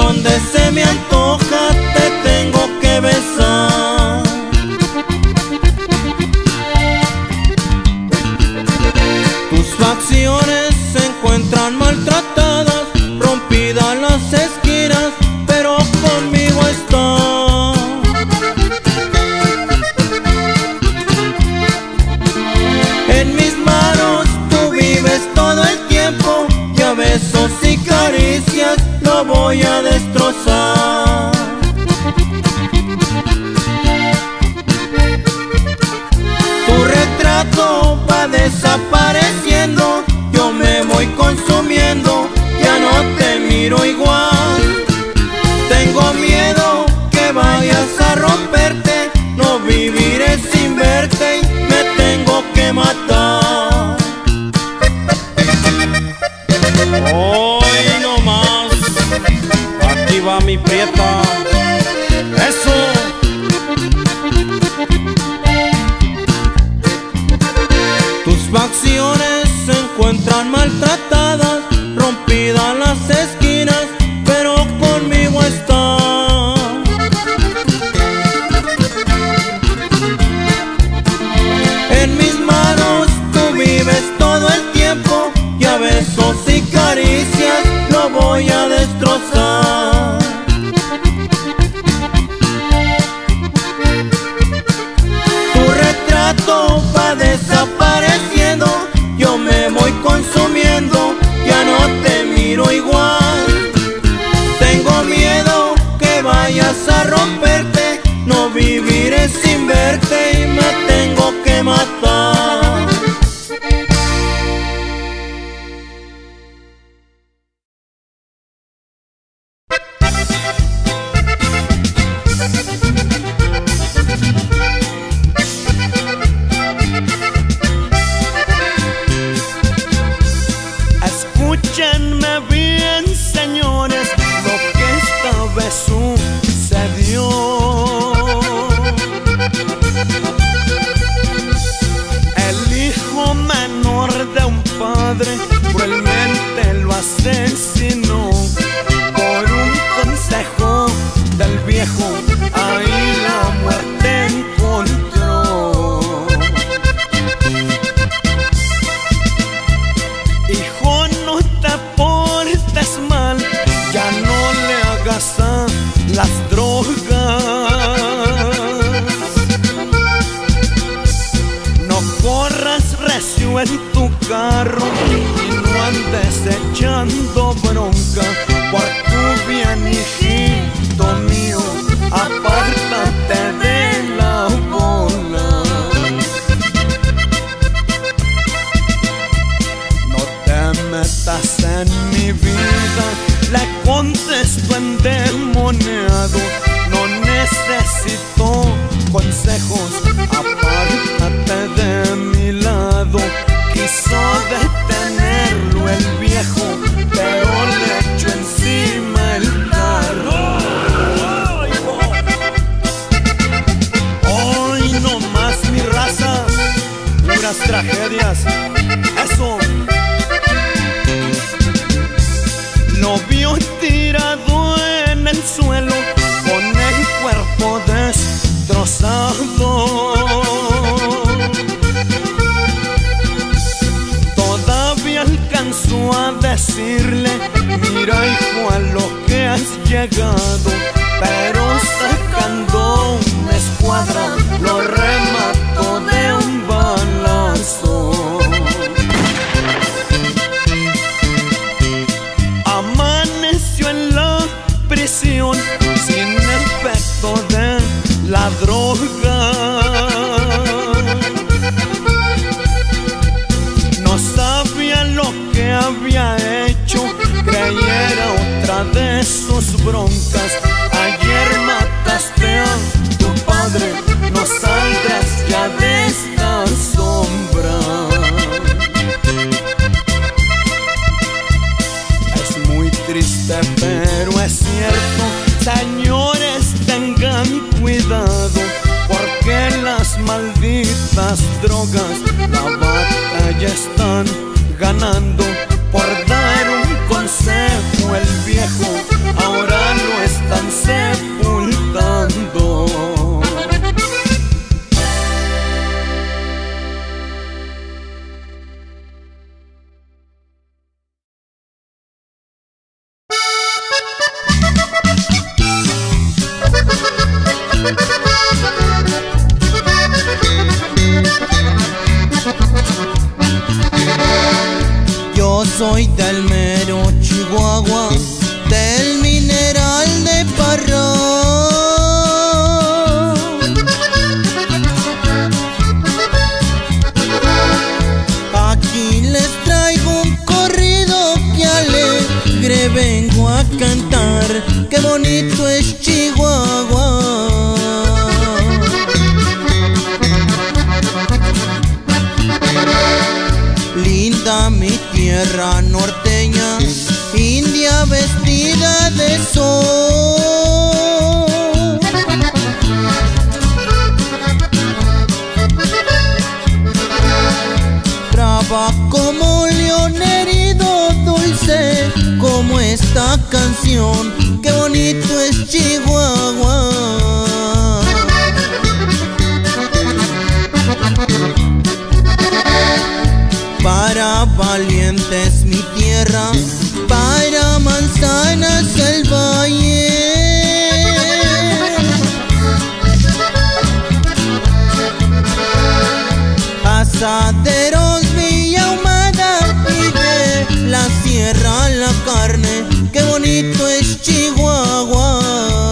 donde se me antoja te tengo que besar. Tus facciones se encuentran maltratadas, rompidas las esquinas, pero conmigo estás. En mis manos tú vives todo el tiempo, y a besos y caricias lo voy a destrozar. Tu retrato va desapareciendo, yo me voy consumiendo, ya no te miro igual. Tengo miedo que vayas a romperte, no viviré sin verte y me tengo que matar. Hoy no más, aquí va mi prieta, eso. Tus facciones se encuentran maltratadas, rompidas las esquinas, pero conmigo estás. En mis manos tú vives todo el tiempo, y a besos y caricias lo voy a destrozar. Tu retrato va desapareciendo, yo me voy consumiendo, ya no te miro igual. Tengo miedo que vayas a romperte, no viviré sin verte y me tengo que matar. Escúchenme bien, señores, lo que esta vez sucedió. El hijo menor de un padre cruelmente lo asesinó. Por un consejo del viejo, ahí la muerte encontró. Hijo, no te portes mal, ya no le hagas a las drogas. No corras recio en tu carro y no andes echando bronca. Por tu bien, hijito mío, apártate de la bola. No te metas en mi vida, le contesto endemoniado. No necesito consejos, apártate de mi lado. Quiso detenerlo el viejo, pero le echó encima el carro. Hoy no más mi raza, puras tragedias, eso. Lo vio tirado en el suelo, con el cuerpo destrozado. Todavía alcanzó a decirle: mira, hijo, a lo que has llegado. Pero sacando una escuadra lo remató de un balazo. Amaneció en la prisión sin efecto de la droga. No sabía lo que había hecho, creyera otra de sus broncas. Ayer mataste a tu padre, no saldrás ya de esta sombra. Es muy triste, pero es cierto, señores, tengan cuidado, porque las malditas drogas la batalla están ganando. Por dar un consejo el viejo ahora vengo a cantar, qué bonito es Chihuahua. Linda mi tierra norteña, india vestida de sol. Brava como león herido, dulce como esta canción, qué bonito es Chihuahua. Para valientes mi tierra, para manzanas el valle. Asaderos Villa Ahumada y de la sierra la carne, qué bonito es Chihuahua.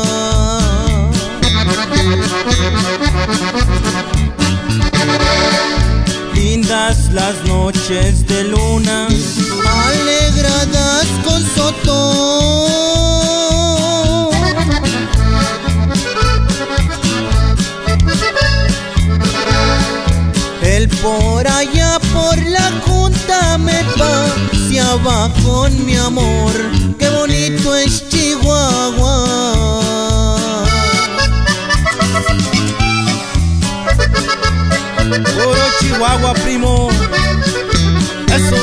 Lindas las noches de luna, alegradas con sotón. Él por allá por la junta me paseaba con mi amor, qué bonito es Chihuahua. Puro Chihuahua, primo. Eso.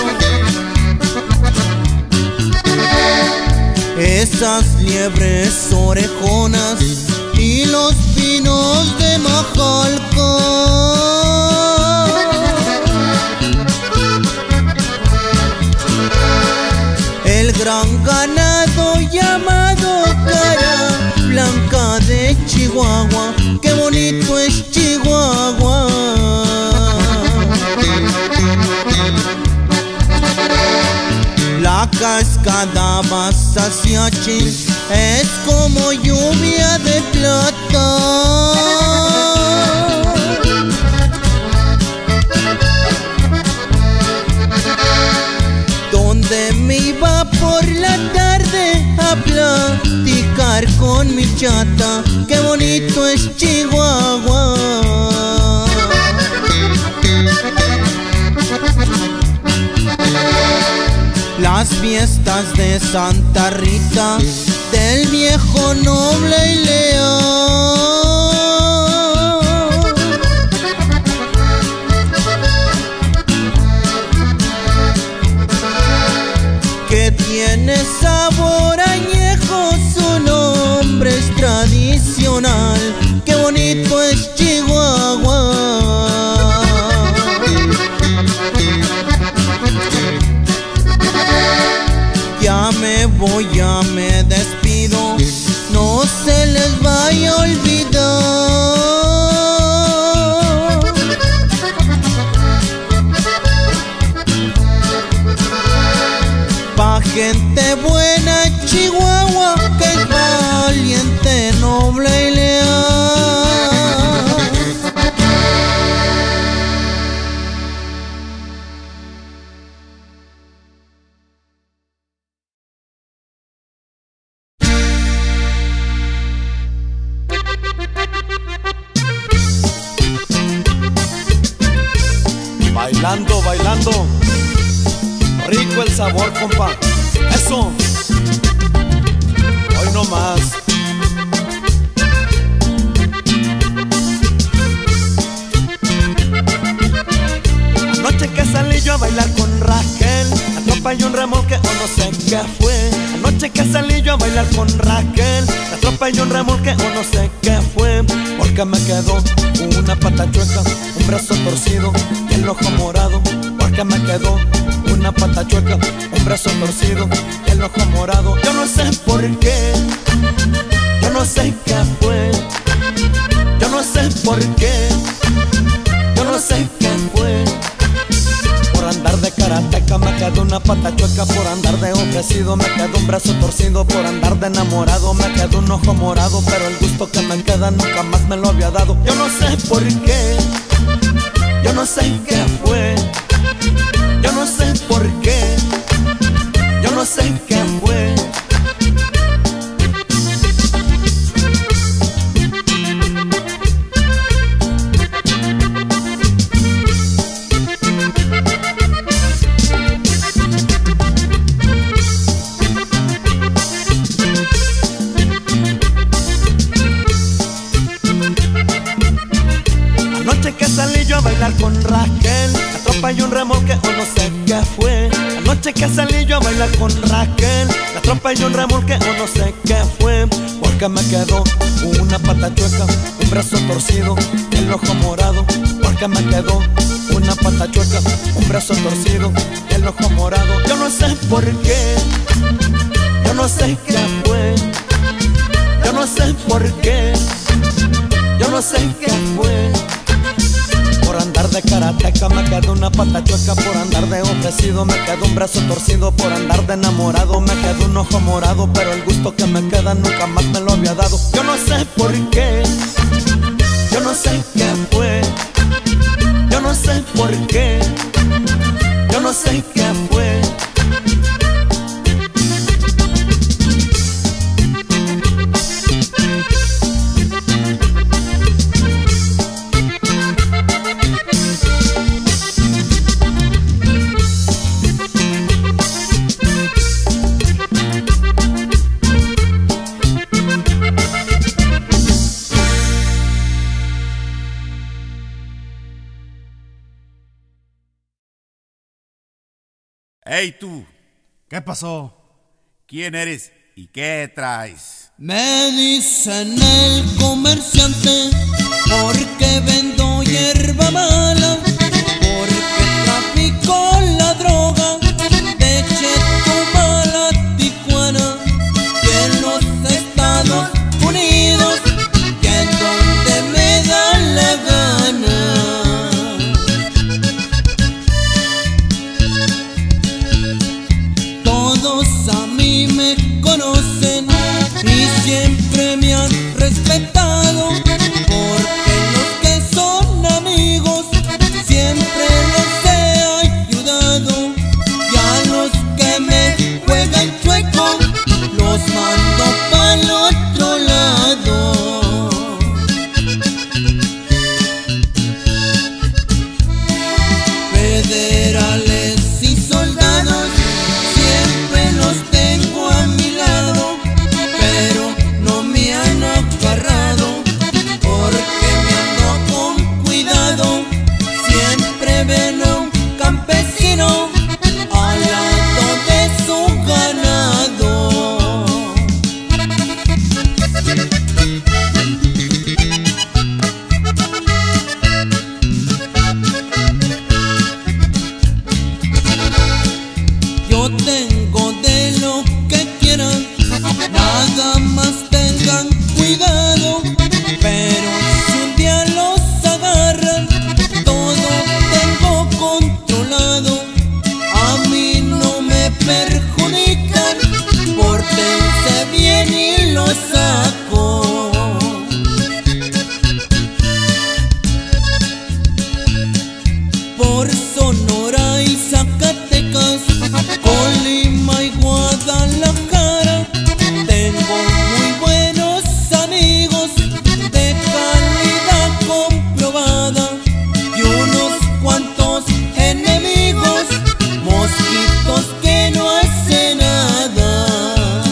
Esas liebres orejonas y los pinos de Majalca. El gran ganado llamado cara blanca de Chihuahua, qué bonito es Chihuahua. La cascada Basaciachi es como lluvia de plata. Donde me iba por la tarde a platicar con mi chata, qué bonito es Chihuahua. Las fiestas de Santa Rita, del viejo noble y leal. Que tiene sabor añejo, su nombre es tradicional, qué bonito es Chihuahua. Ya me voy, ya me despido, no se les vaya a olvidar. Pa' gente buena Chihuahua, que es valiente, noble y leal. Bailando, bailando, rico el sabor, compa. Eso, hoy no más. Anoche que salí yo a bailar con Raquel, atropellé un remolque o no sé qué fue. Anoche que salí yo a bailar con Raquel, atropellé un remolque o no sé qué fue. Porque me quedó una pata chueca, un brazo torcido y el ojo morado. Porque me quedó una pata chueca, un brazo torcido y el ojo morado. Yo no sé por qué, yo no sé qué fue, yo no sé por qué, yo no sé qué fue. Por andar de karateca me quedó una pata chueca, por andar de ofrecido me quedó un brazo torcido, por andar de enamorado me quedó un ojo morado, pero el gusto que me queda nunca más me lo había dado. Yo no sé por qué, yo no sé qué fue, yo no sé por qué, yo no sé qué fue. tropa y un remolque o no sé qué fue. La noche que salí yo a bailar con Raquel, la tropa y un remolque o no sé qué fue. Porque me quedó una pata chueca, un brazo torcido, el ojo morado. Porque me quedó una pata chueca, un brazo torcido, el ojo morado. Yo no sé por qué, yo no sé qué fue, yo no sé por qué, yo no sé qué fue. Por andar de karateca me quedó una pata chueca, por andar de ofrecido me quedó un brazo torcido, por andar de enamorado me quedó un ojo morado, pero el gusto que me queda nunca más me lo había dado. Yo no sé por qué, yo no sé qué fue, yo no sé por qué, yo no sé qué fue. ¡Ey tú! ¿Qué pasó? ¿Quién eres y qué traes? Me dicen el comerciante porque vendo hierba mala, porque trafico la droga de Chetumal a Tijuana y en los Estados Unidos, que es donde me da la gana. Todos a mí me conocen y siempre me han respetado, porque los que son amigos siempre los he ayudado, y a los que me juegan chueco los mando pa'l otro lado. Federales y soldados siempre los tengo a mi lado, pero no me han agarrado, porque me ando con cuidado. Siempre ven a un campesino al lado de su ganado. Yo tengo de lo que quieran, nada más tengan cuidado, pero si un día los agarran, todo tengo controlado. A mí no me perjudican, pórtense bien y los saco. Por Sonora y Zacatecas, Colima y Guadalajara, tengo muy buenos amigos de calidad comprobada, y unos cuantos enemigos, mosquitos que no hacen nada.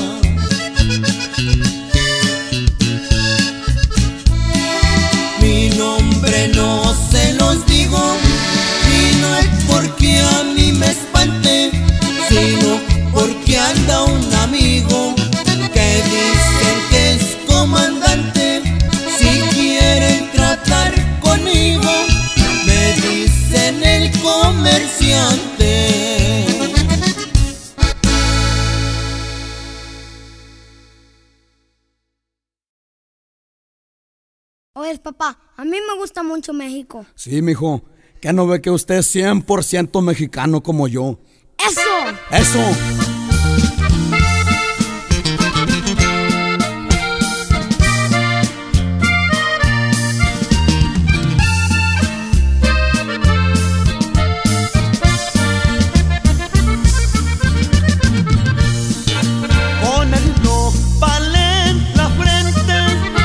Mi nombre no se los digo, y no es porque a mí me espante, sino porque anda un amigo que dicen que es comandante. Si quieren tratar conmigo, me dicen el comerciante. Oye, papá, a mí me gusta mucho México. Sí, mijo. ¿Qué no ve que usted es 100% mexicano como yo? ¡Eso! ¡Eso! Con el nopal en la frente,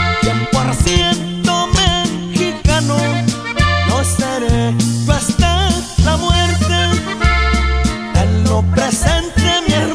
100% mexicano, no seré yo hasta la muerte. En lo presente mi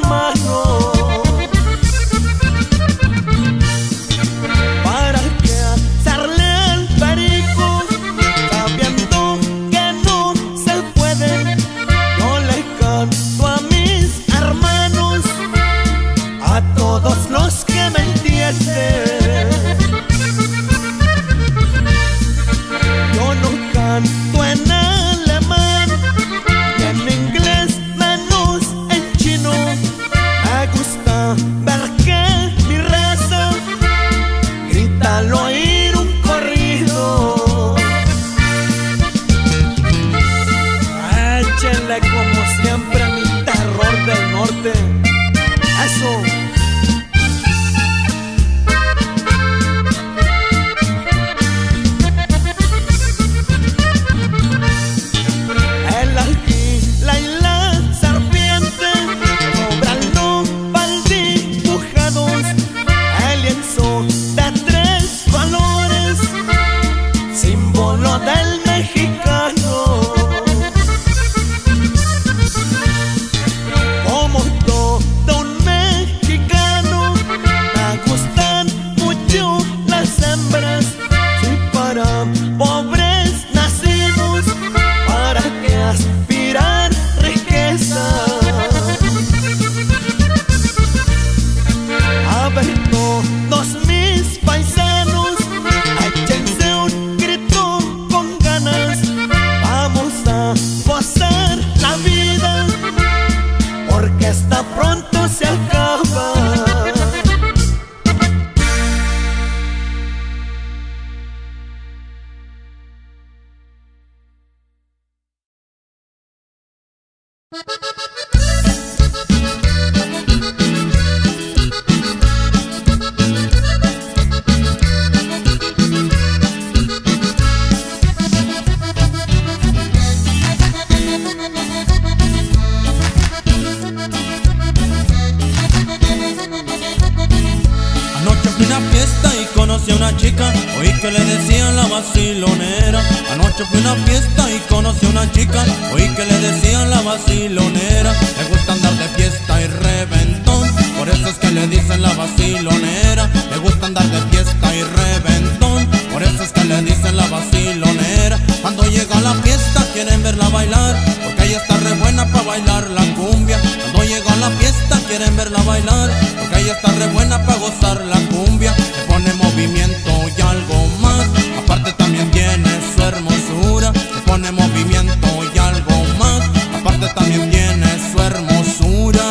Anoche fui a una fiesta y conocí a una chica, oí que le decían la vacilonera. Anoche fui a una fiesta y conocí a una chica, oí que le decían la vacilonera. Le gusta andar de fiesta y reventón, por eso es que le dicen la vacilonera. Le gusta andar de fiesta y reventón, por eso es que le dicen la vacilonera. Cuando llega a la fiesta quieren verla bailar, porque ella está re buena pa' bailar la cumbia. Cuando llega a la fiesta quieren verla bailar, porque ella está re buena pa' gozar la cumbia. Le pone movimiento y algo más, aparte también tiene su hermosura. Le pone movimiento y algo más, aparte también tiene su hermosura.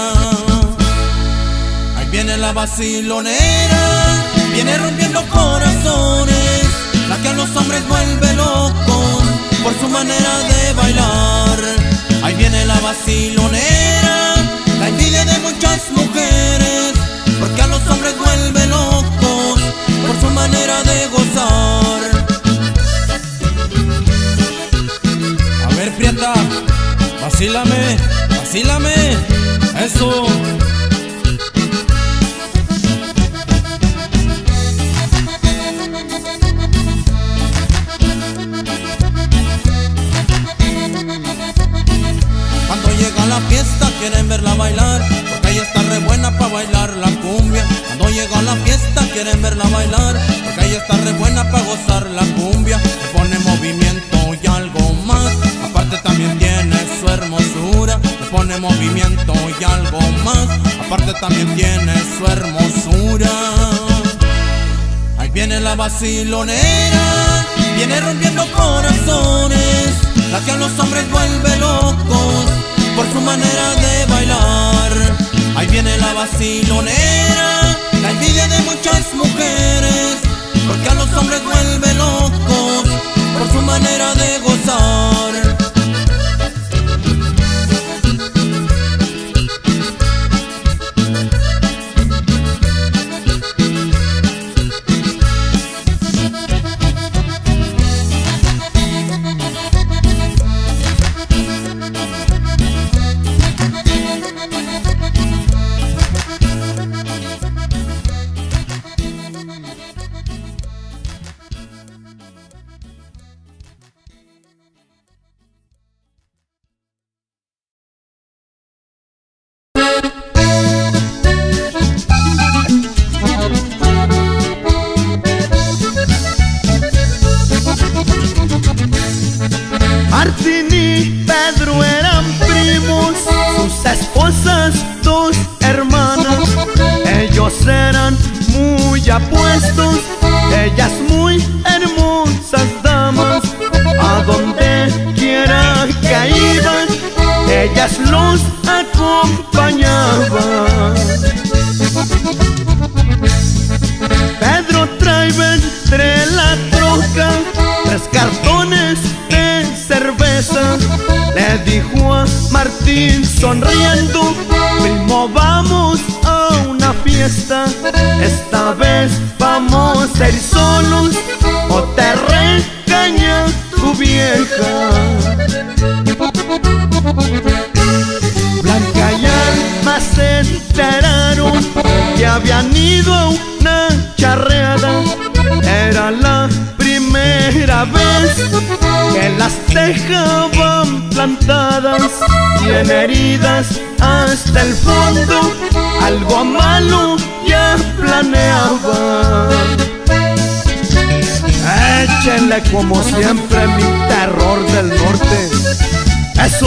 Ahí viene la vacilonera, viene rompiendo corazones, la que a los hombres vuelve locos por su manera de bailar. Ahí viene la vacilonera, la envidia de muchas mujeres, porque a los hombres vuelve locos por su manera de gozar. A ver, Prieta, vacílame, vacílame, eso. Cuando llega a la fiesta quieren verla bailar, porque ella está re buena pa' bailar la cumbia. Cuando llega a la fiesta quieren verla bailar, porque ella está re buena pa' gozar la cumbia. Le pone movimiento y algo más, aparte también tiene su hermosura. Le pone movimiento y algo más, aparte también tiene su hermosura. Ahí viene la vacilonera, viene rompiendo corazones, la que a los hombres vuelve locos por su manera de bailar. Ahí viene la vacilonera, la envidia de muchas mujeres, porque a los hombres vuelve locos por su manera de gozar. Martín y Pedro eran primos, sus esposas dos hermanas. Ellos eran muy apuestos, ellas muy hermosas damas. A donde quiera que iban, ellas los acompañaban. Pedro traía entre la troca 3 cartones de cerveza. Le dijo a Martín sonriendo: primo, vamos a una fiesta. Esta vez vamos a ir solos o te regaña tu vieja. Blanca y Alma se enteraron que habían ido a una charreada. Era la primera vez que las dejaban plantadas, bien heridas hasta el fondo. Algo malo ya planeaban. Échenle como siempre mi terror del norte. Eso.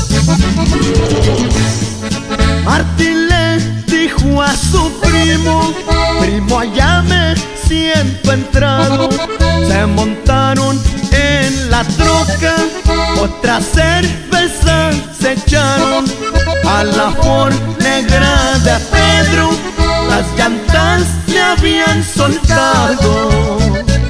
Martín le dijo a su primo: primo, allá me siento entrado. Se montaron en la troca, otra cerveza se echaron. A la Ford negra de Pedro las llantas le habían soltado.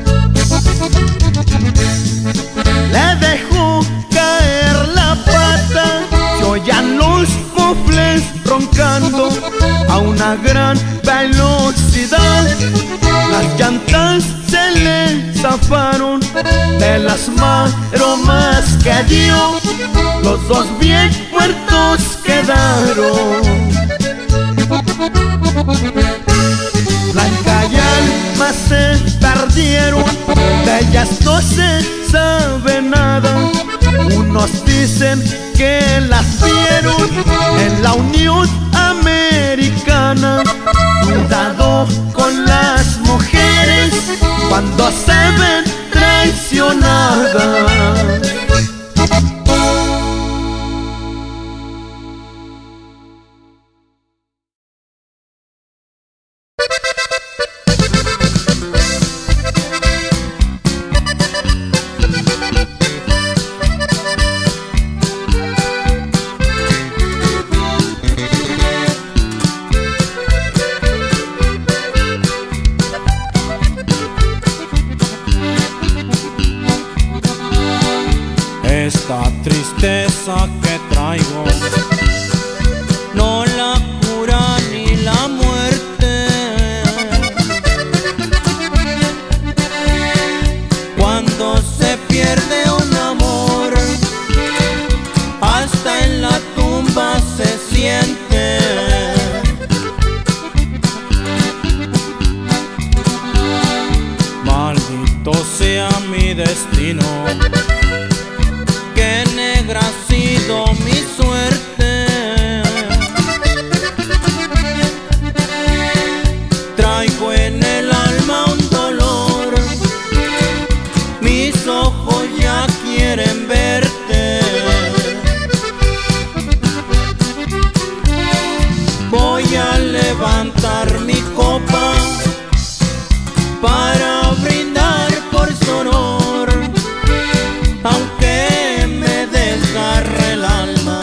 Le dejó caer la pata, se oían los mofles roncando a una gran velocidad. Las llantas se le zafaron de las maromas que dio. Los dos bien muertos quedaron. Blanca de ellas no se sabe nada. Unos dicen que las vieron en la Unión Americana. Cuidado con las mujeres cuando se ven traicionadas. Esta tristeza que traigo no la cura ni la muerte. Cuando se pierde un amor, hasta en la tumba se siente. Maldito sea mi destino, que negra ha sido mi suerte. Traigo en el alma un dolor, mis ojos ya quieren verte. Voy a levantar mi copa para brindar por su honor, aunque me desgarre el alma,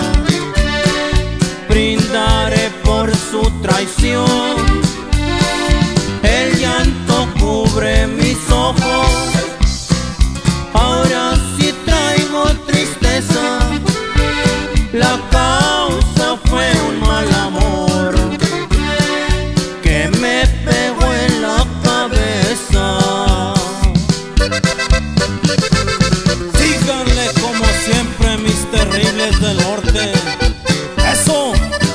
brindaré por su traición. El llanto cubre mis ojos, ahora sí traigo tristeza. La causa fue un mal amor que me pegó en la cabeza. Síganle como siempre mis terribles del norte. ¡Eso!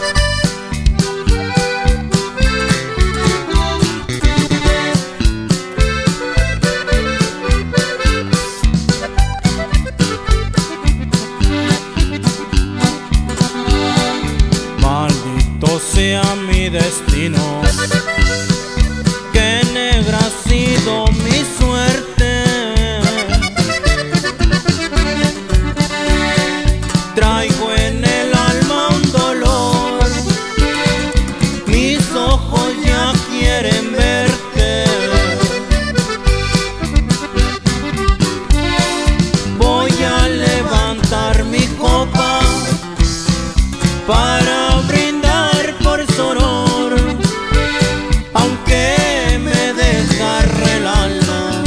Maldito sea mi destino, que negra ha sido mi suerte. Traigo en el alma un dolor, mis ojos ya quieren verte. Voy a levantar mi copa para brindar por su honor, aunque me desgarre el alma,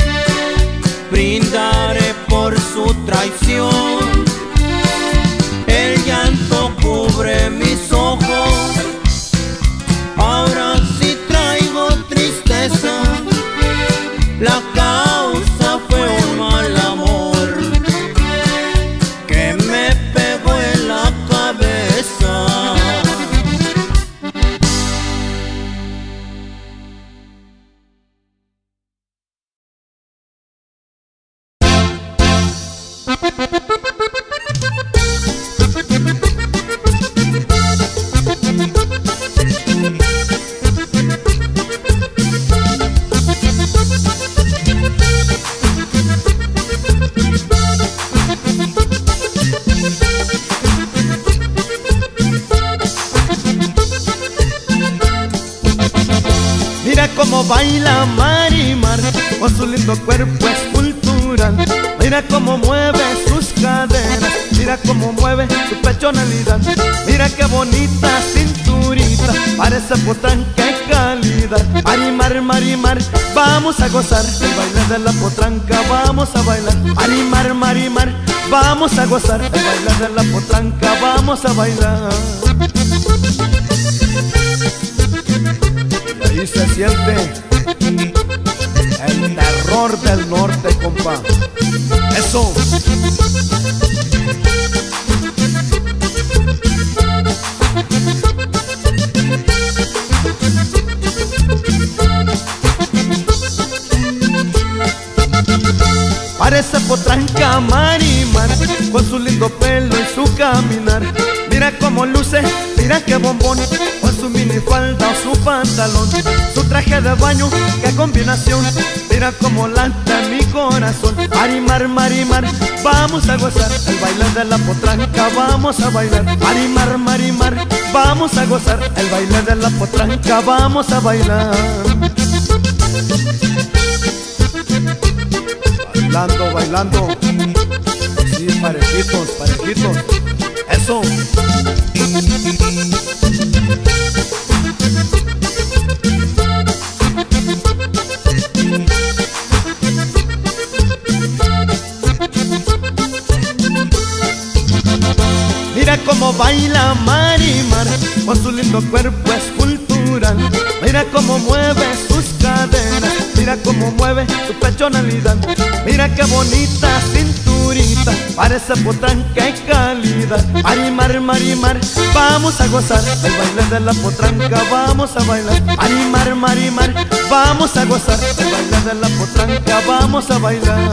brindaré por su traición. El llanto cubre mis ojos, ahora sí traigo tristeza. La causa fue un mal amor que me pegó en la cabeza. Mira cómo baila Marimar, con su lindo cuerpo escultural. Mira cómo mueve sus caderas, mira cómo mueve su pechonalidad. Mira qué bonita cinturita, parece potranca, qué calidad. Marimar, Marimar, vamos a gozar el baile de la potranca, vamos a bailar. Marimar, Marimar, vamos a gozar el baile de la potranca, vamos a bailar. Y se siente el terror del norte, compa. Eso. potranca Marimar, con su lindo pelo y su caminar. Mira cómo luce, mira qué bombón, con su minifalda o su pantalón, su traje de baño, qué combinación. Mira cómo lata mi corazón. Marimar, Marimar, vamos a gozar el baile de la potranca, vamos a bailar. Marimar, Marimar, vamos a gozar el baile de la potranca, vamos a bailar. Bailando, bailando, sí, parejitos, parejitos, eso. Mira cómo baila Marimar, con su lindo cuerpo escultural. Mira cómo mueve sus caderas, mira cómo mueve su pechonalidad. Mira qué bonita cinturita, parece potranca y calidad. Marimar, Marimar, vamos a gozar el baile de la potranca, vamos a bailar. Marimar, Marimar, vamos a gozar el baile de la potranca, vamos a bailar.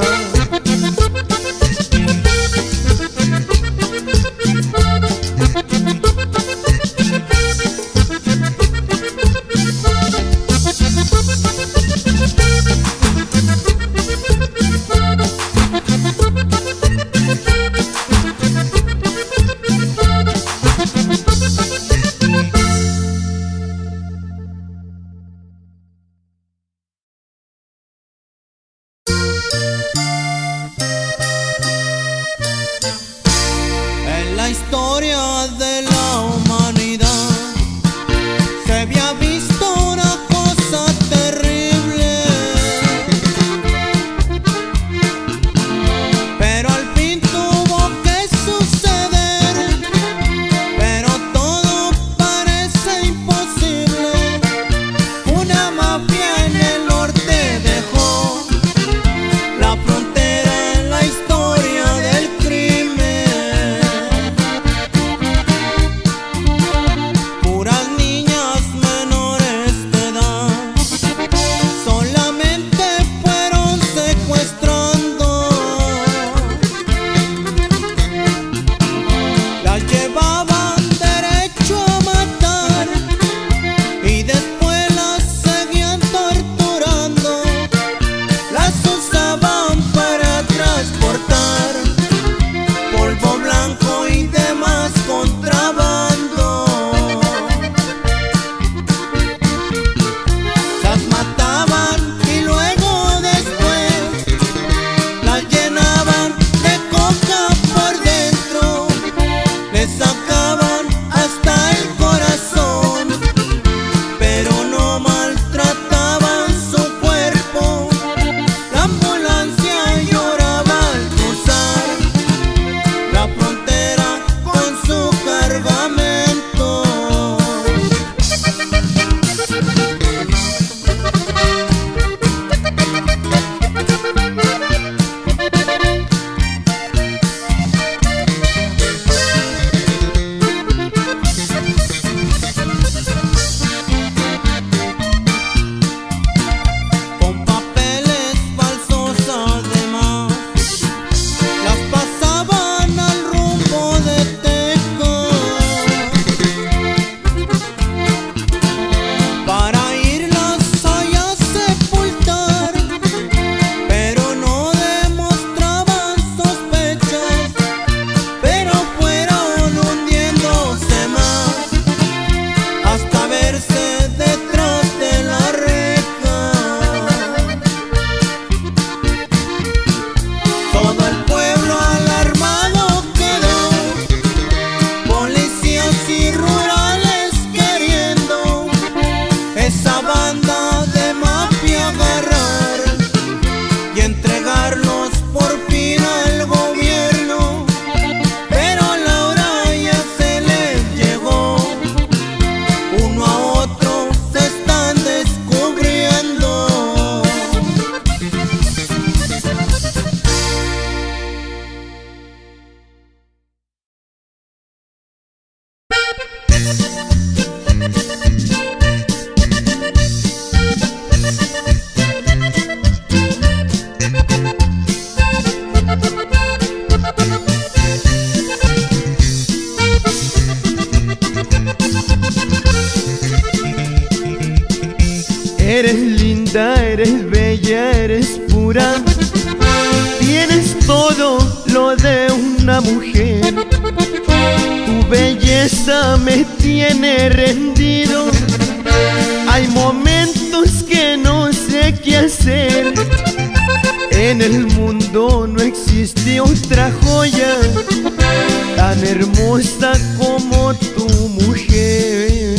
linda, eres bella, eres pura. Tienes todo lo de una mujer. Tu belleza me tiene rendido. Hay momentos que no sé qué hacer. En el mundo no existe otra joya tan hermosa como tu mujer.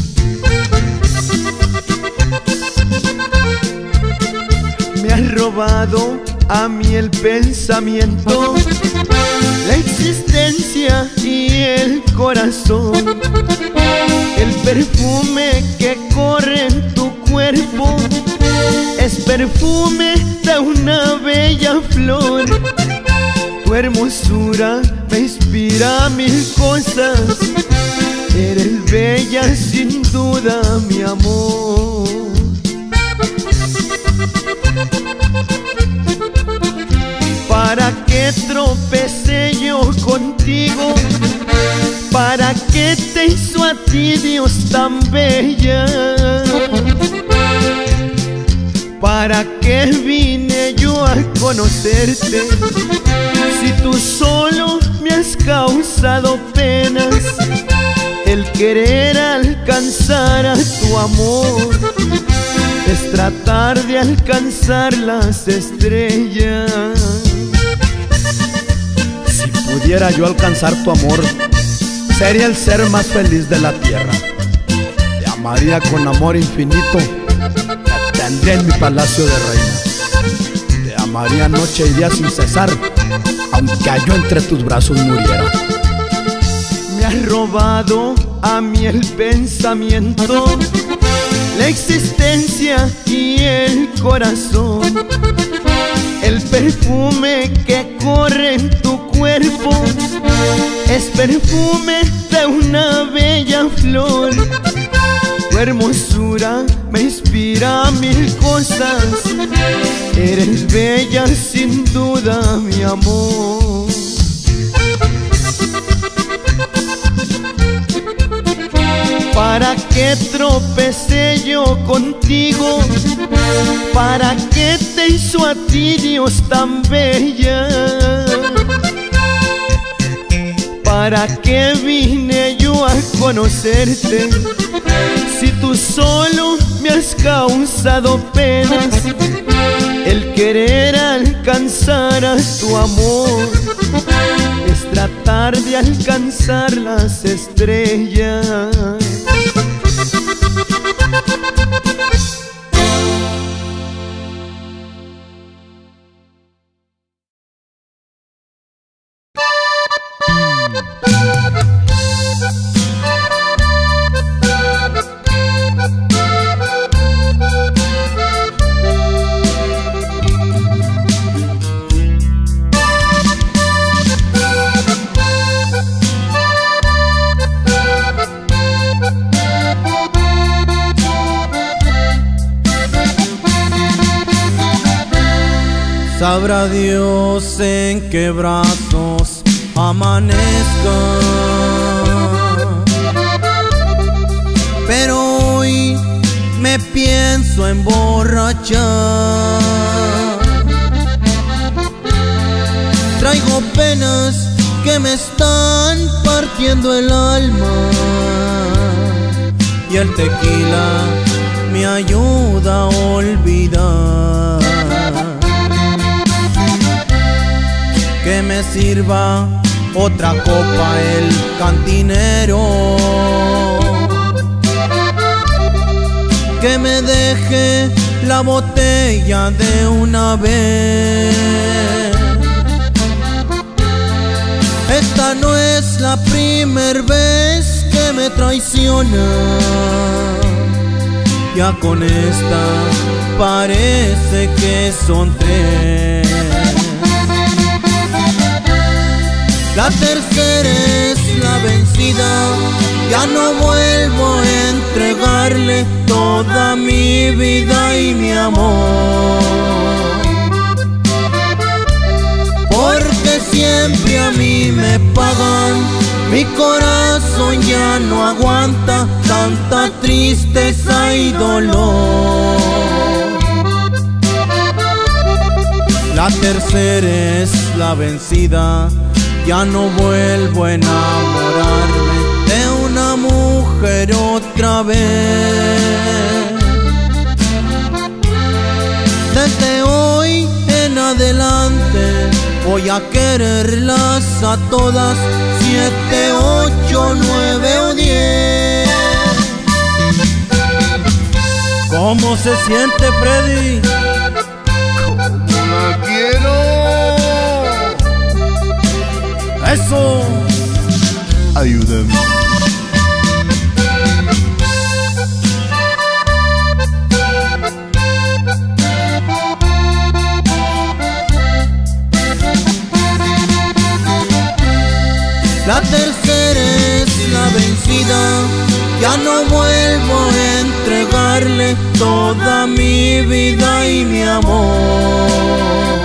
Me has robado a mí el pensamiento, la existencia y el corazón. El perfume que corre en tu cuerpo es perfume de una bella flor. Tu hermosura me inspira mil cosas. Eres bella sin duda, mi amor. ¿Para qué tropecé yo contigo? ¿Para qué te hizo a ti Dios tan bella? ¿Para qué vine yo a conocerte? Si tú solo me has causado penas. El querer alcanzar a tu amor es tratar de alcanzar las estrellas. Si pudiera yo alcanzar tu amor, sería el ser más feliz de la tierra. Te amaría con amor infinito, te tendría en mi palacio de reina. Te amaría noche y día sin cesar, aunque yo entre tus brazos muriera. Me has robado a mí el pensamiento, la existencia y el corazón. El perfume que corre en tu cuerpo es perfume de una bella flor. Tu hermosura me inspira mil cosas. Eres bella sin duda, mi amor. ¿Para qué tropecé yo contigo? ¿Para qué te hizo a ti Dios tan bella? ¿Para qué vine yo a conocerte? Si tú solo me has causado penas. El querer alcanzar a tu amor es tratar de alcanzar las estrellas. Sabrá Dios en qué brazos amanezca, pero hoy me pienso emborrachar. Traigo penas que me están partiendo el alma, y el tequila me ayuda a olvidar. Que me sirva otra copa el cantinero, que me deje la botella de una vez. Esta no es la primer vez que me traiciona, ya con esta parece que son tres. La tercera es la vencida, ya no vuelvo a entregarle toda mi vida y mi amor. Porque siempre a mí me pagan, mi corazón ya no aguanta tanta tristeza y dolor. La tercera es la vencida, ya no vuelvo a enamorarme de una mujer otra vez. Desde hoy en adelante voy a quererlas a todas, 7, 8, 9 o 10. ¿Cómo se siente, Freddy? ¡La quiero! ¡Eso! Ayúdame. La tercera es la vencida, ya no vuelvo a entregarle toda mi vida y mi amor.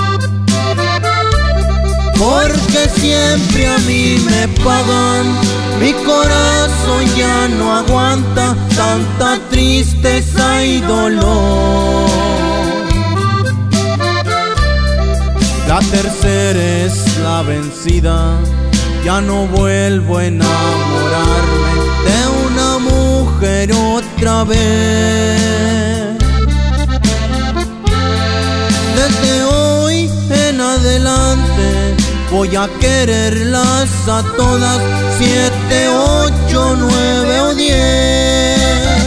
Porque siempre a mí me pagan, mi corazón ya no aguanta tanta tristeza y dolor. La tercera es la vencida, ya no vuelvo a enamorarme de una mujer otra vez. Desde hoy en adelante voy a quererlas a todas, 7, 8, 9 o 10.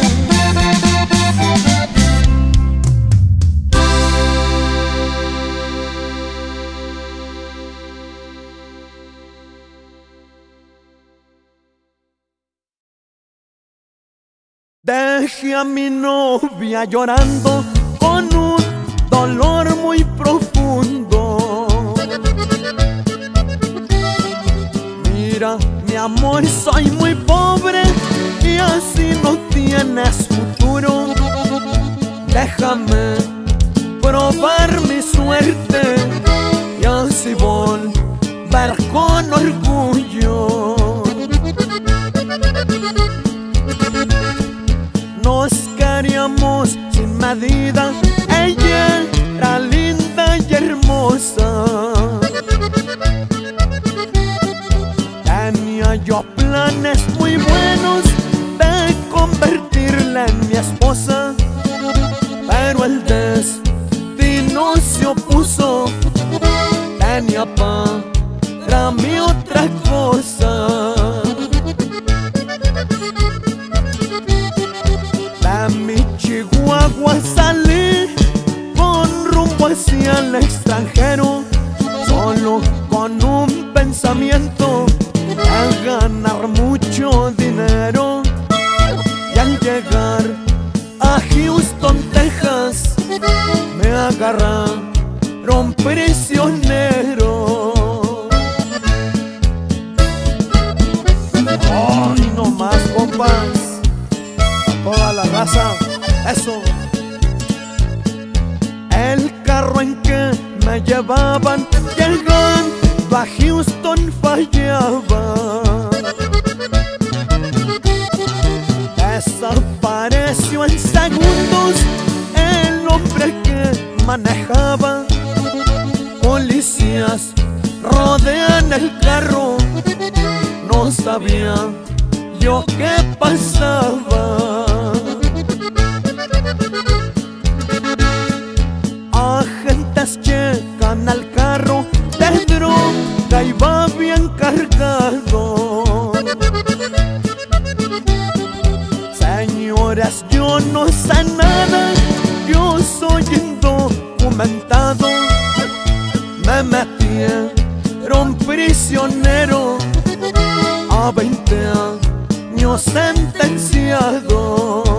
Dejé a mi novia llorando con un dolor muy profundo. Mira, mi amor, soy muy pobre y así no tienes futuro. Déjame probar mi suerte y así volver con orgullo. Nos queríamos sin medida, ella era linda y hermosa. Tenía yo planes muy buenos de convertirla en mi esposa, pero el destino se opuso. Tenía para mí otra cosa. De mi Chihuahua salí con rumbo hacia el extranjero, solo con un pensamiento de ganar mucho dinero. Y al llegar a Houston, Texas, me agarraron prisionero. Ay, no más, compas, toda la raza, eso. El carro en que me llevaban llegando a Houston fallaba. Desapareció en segundos el hombre que manejaba. Policías rodean el carro, no sabía yo qué pasaba. Agentes checan al carro de droga y va bien cargado. Señoras, yo no sé nada, yo soy indocumentado. Me metieron prisionero a 20 años sentenciado.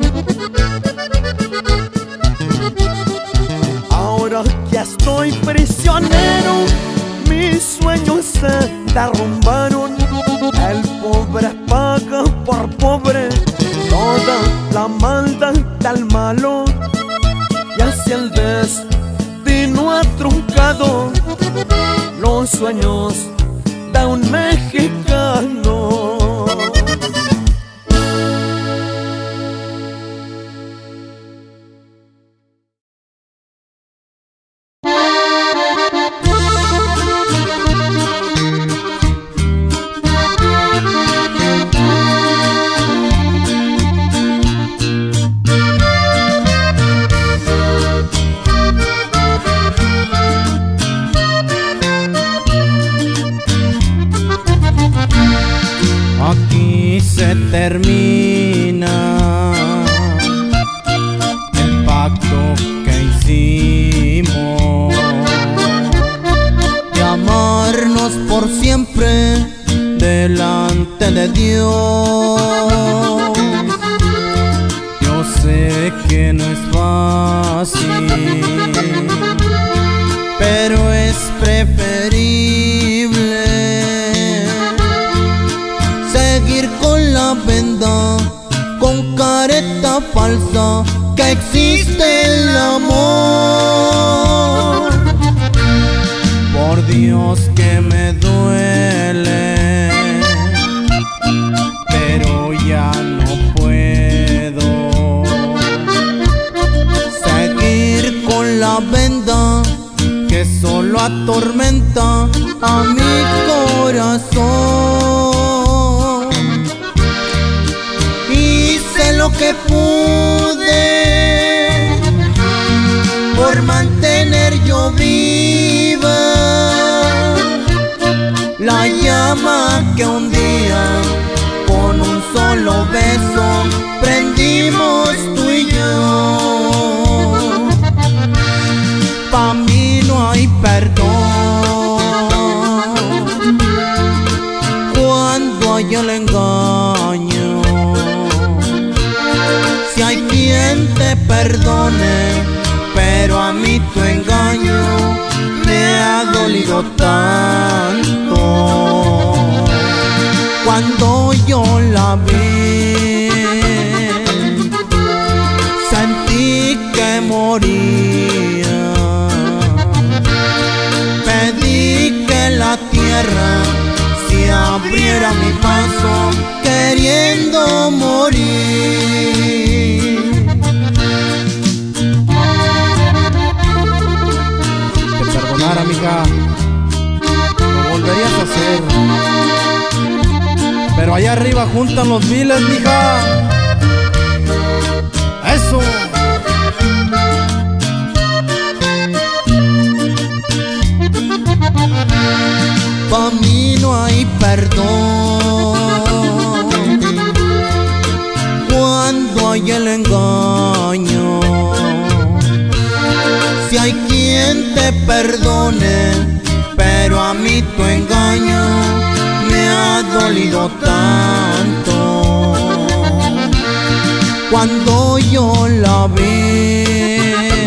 Ahora que estoy prisionero, mis sueños se derrumbaron. El pobre paga por pobre toda la maldad del malo. Y así el destino ha truncado los sueños de un mexicano. termina el pacto que hicimos de amarnos por siempre delante de Dios. Yo sé que no es fácil, pero es preferible seguir con la venda, con careta falsa, que existe el amor. Por Dios que me duele, pero ya no puedo seguir con la venda que solo atormenta a mi corazón. Hice lo que pude por mantener yo viva la llama que un día con un solo beso prendimos tú y yo. Pa' mí no hay perdón cuando hay el engaño. Si hay quien te perdone, pero a mí tu engaño me ha dolido tanto. Cuando yo la vi, sentí que moría. Pedí que la tierra se abriera a mi paso, queriendo morir. Te perdonara, amiga, lo volverías a hacer, pero allá arriba juntan los miles, mija. Eso. Pa' mí no hay perdón cuando hay el engaño. Si hay quien te perdone, pero a mí tu engaño me ha dolido tanto. Cuando yo la vi,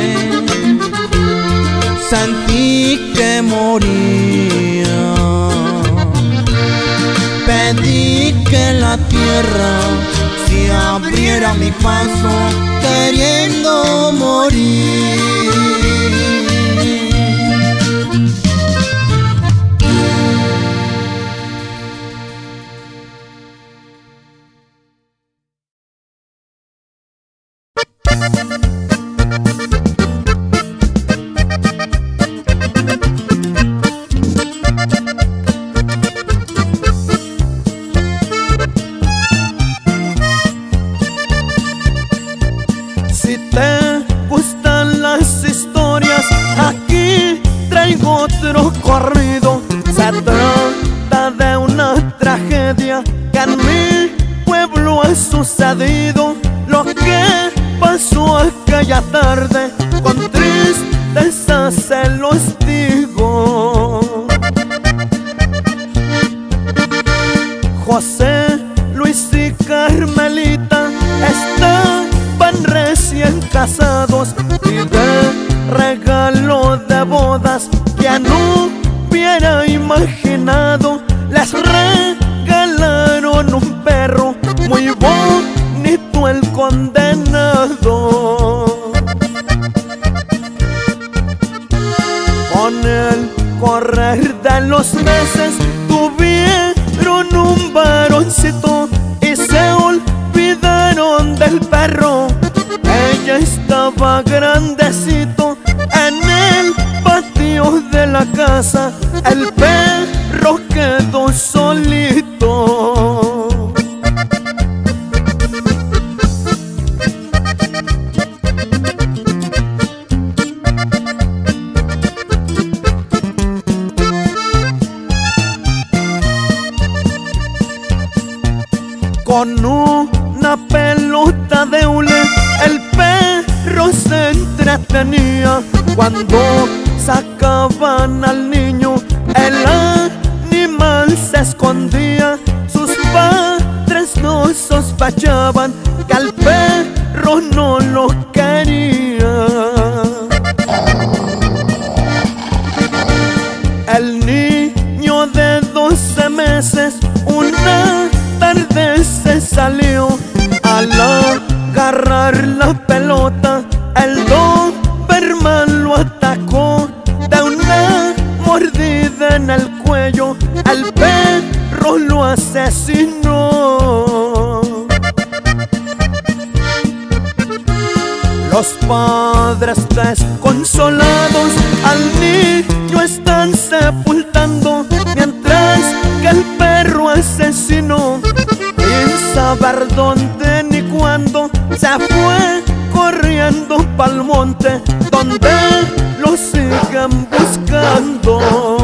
sentí que moría. Pedí que la tierra se abriera a mi paso, queriendo morir. Si te gustan las historias, aquí traigo otro corrido. Se trata de una tragedia que en mi pueblo ha sucedido. Lo que pasó aquella tarde, con tristeza se los digo. José, Luis y Carmelita estaban recién casados, y de regalo de bodas que no hubiera imaginado, les regalaron un perro muy bonito, el condenado. Con el correr de los meses tuvieron un varoncito y se olvidaron del perro. Ella estaba grandecito en el patio de la casa, el perro quedó solito. Con un hambre tenía. Cuando sacaban al niño, el animal se escondía. Sus padres no sospechaban que al perro no lo quería. El niño de 12 meses una tarde se salió. Al agarrar la pelota, el Doberman lo atacó. De una mordida en el cuello, el perro lo asesinó. Los padres desconsolados al niño están sepultando, mientras que el perro asesinó, sin saber dónde ni cuándo, se fue corriendo pa'l monte, donde lo siguen buscando.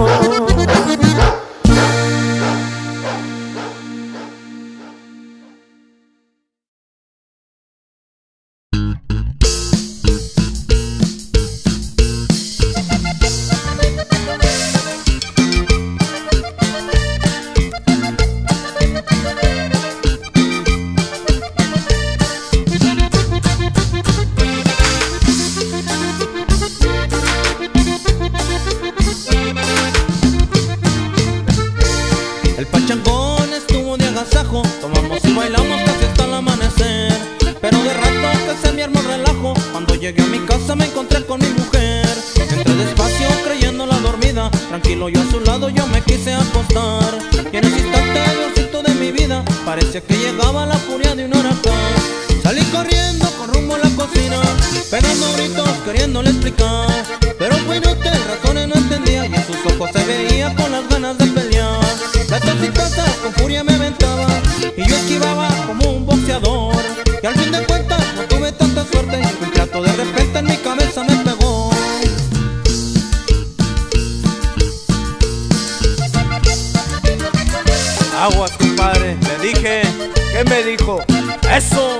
El pachangón estuvo de agasajo, tomamos y bailamos casi hasta el amanecer. Pero de rato que se me armó el relajo, cuando llegué a mi casa me encontré con mi mujer. Entré despacio creyéndola dormida, tranquilo yo a su lado yo me quise acostar. Y en ese instante, Diosito de mi vida, parecía que llegaba la furia de un huracán. Salí corriendo con rumbo a la cocina, pegando gritos queriéndole explicar, pero fue inútil, razones no entendía, y en sus ojos se veía con las ganas de pelear. La toxicasa con furia me aventaba y yo esquivaba como un boxeador. Y al fin de cuentas no tuve tanta suerte y un plato de repente en mi cabeza me pegó. Aguas, compadre, le dije. ¿Qué me dijo? ¡Eso!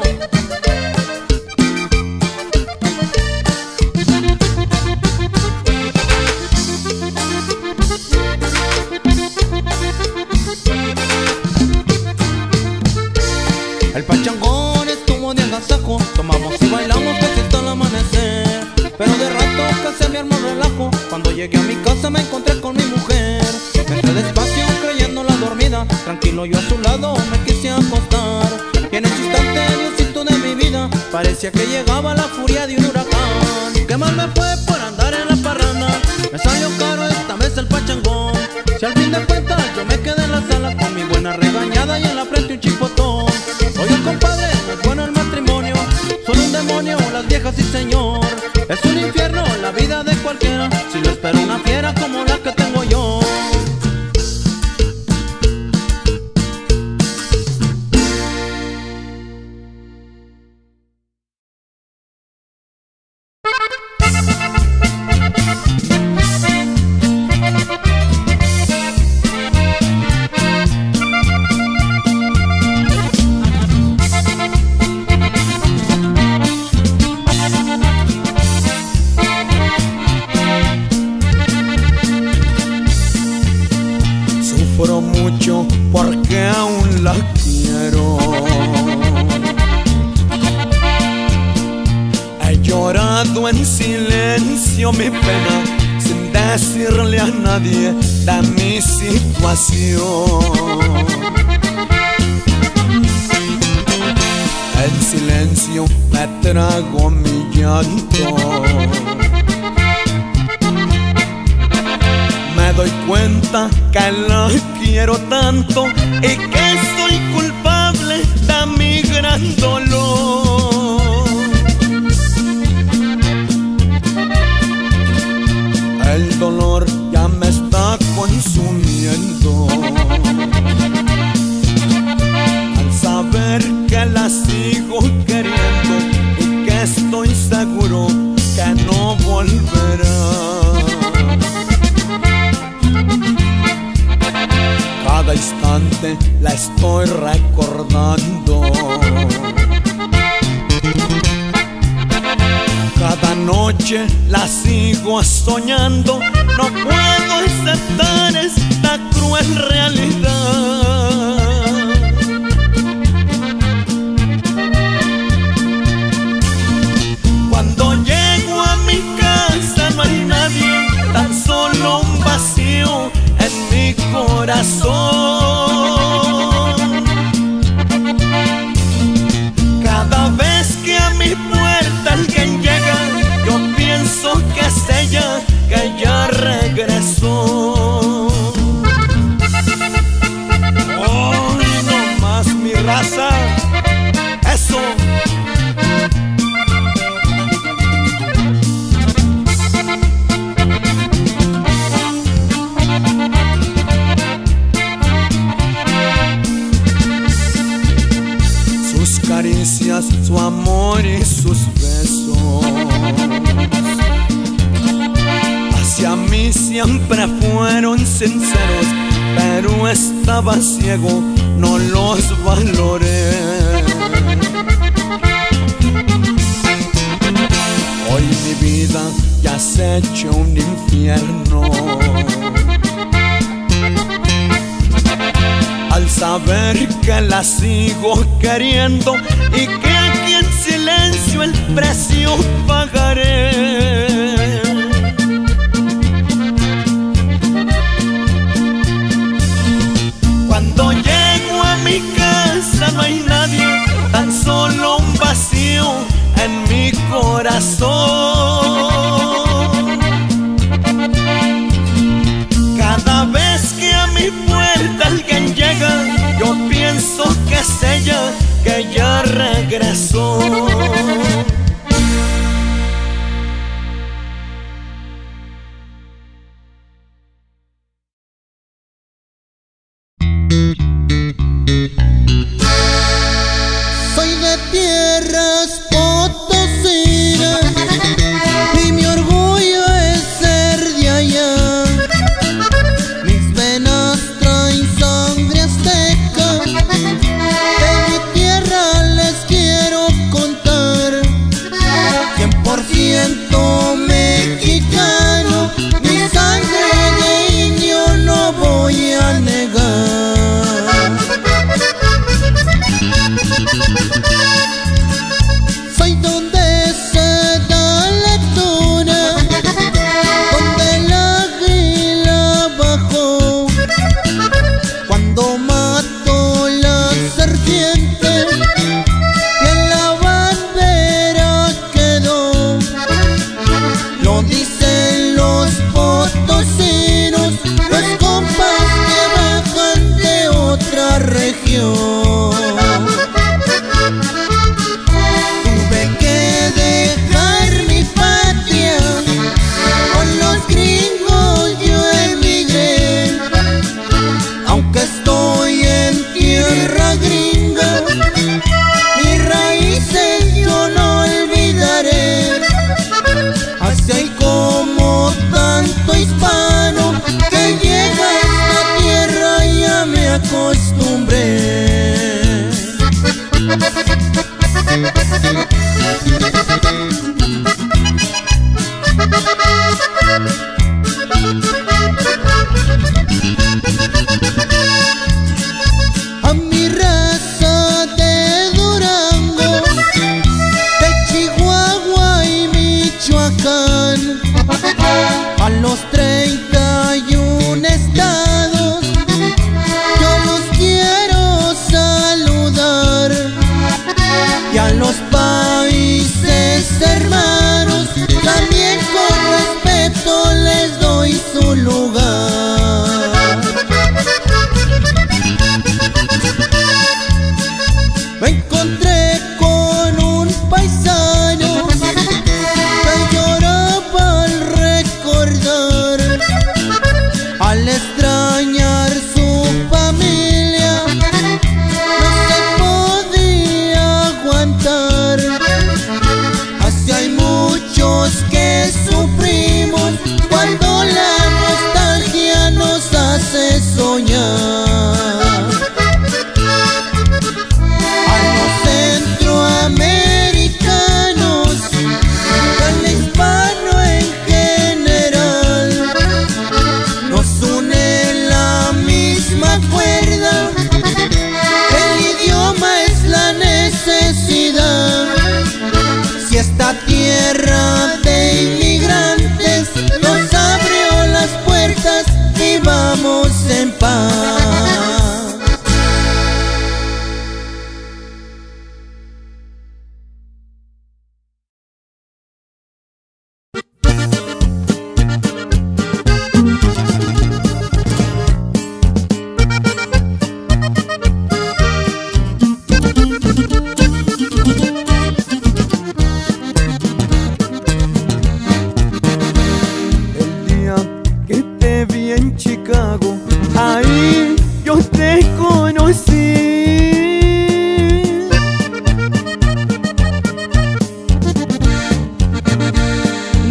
El pachangón estuvo de agasajo, tomamos y bailamos casi hasta el amanecer. Pero de rato que se me armó el relajo, cuando llegué a mi casa me encontré con mi mujer. Entré despacio creyéndola dormida, tranquilo yo a su lado me quise acostar. Y en ese instante, Diosito de mi vida, parecía que llegaba la furia de un huracán. Qué mal me fue por andar en la parranda, me salió caro esta vez el pachangón. Si al fin de cuentas yo me quedé en la sala con mi buena regañada y en la frente un chipotón. Oye compadre, no es bueno el matrimonio, son un demonio las viejas, sí señor. Es un infierno la vida de cualquiera, si lo espera una fiera como la que tengo yo. Sufro mucho porque aún la quiero. He llorado en silencio mi pena, sin decirle a nadie de mi situación. En silencio me trago mi llanto. Me doy cuenta que la quiero tanto y que soy culpable de mi gran dolor. El dolor ya me está consumiendo al saber que la sigo queriendo y que estoy seguro que no volverá. Cada instante la estoy recordando. Cada noche noche la sigo soñando, no puedo aceptar esta cruel realidad. Cuando llego a mi casa no hay nadie, tan solo un vacío en mi corazón. Cada vez que a mi puerta alguien llega, yo pienso que es ella, que ya regresó. ¡Ay, no más mi raza! ¡Eso! Sus caricias, su amor y sus besos hacia mí siempre fueron sinceros, pero estaba ciego, no los valoré. Hoy mi vida ya se ha hecho un infierno al saber que la sigo queriendo y que aquí en silencio el precio pagaré. Cuando llego a mi casa no hay nadie, tan solo un vacío en mi corazón. Cada vez que a mi puerta alguien llega, yo pienso que es ella, que ya regresó. Soy de tierras potosinas y mi orgullo es ser de allá. Mis venas traen sangre azteca, de mi tierra les quiero contar. 100% mexicano, mi sangre de indio no voy a negar. Soy donde se da lectura, donde el águila bajó, cuando mató la serpiente y en la bandera quedó. Lo dicen los potosinos, los compas que bajan de otra región. Tuve que dejar mi patria, con los gringos yo emigré. Aunque estoy en tierra gringa, mis raíces yo no olvidaré. Así hay como tanto hispano que llega a esta tierra y ya me acostumbré. A mi raza de Durango, de Chihuahua y Michoacán, a los 31 estados, yo los quiero saludar. Y a los países hermanos, también con respeto les doy su lugar. Me encontré con un paisano que lloraba al recordar, al extrañar su familia, no se podía aguantar. Así hay muchos que sufren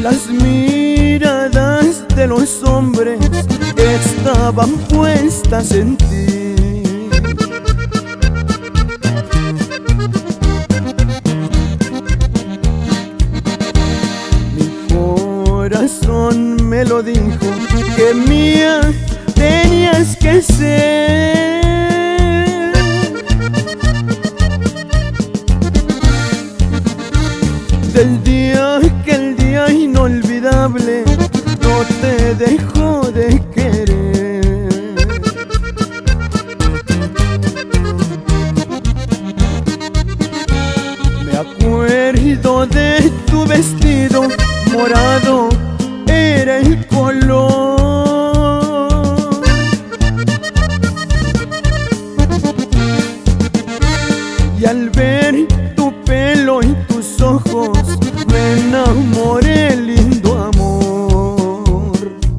Las miradas de los hombres estaban puestas en ti. Mi corazón me lo dijo, que mía tenías que ser. Del día que el día inolvidable no te dejó de querer. Me acuerdo de tu vestido morado, era el color. Y al ver tu pelo y tus ojos me enamoré, lindo amor.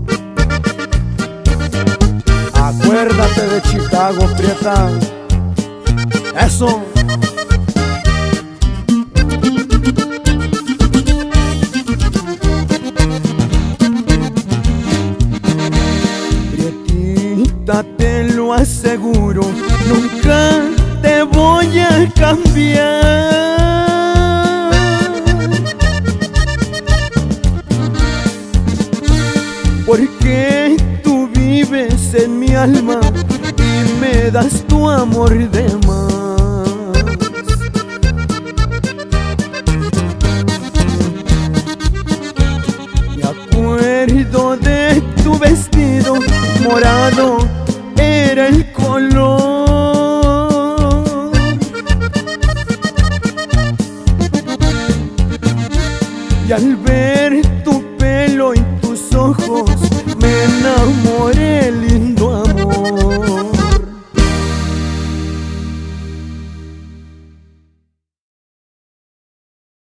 Acuérdate de Chicago, Prieta. Eso. Prietita, te lo aseguro, nunca te voy a cambiar. Porque tú vives en mi alma y me das tu amor de más. Me acuerdo de tu vestido morado, era el color. Y al ver tu pelo y tus ojos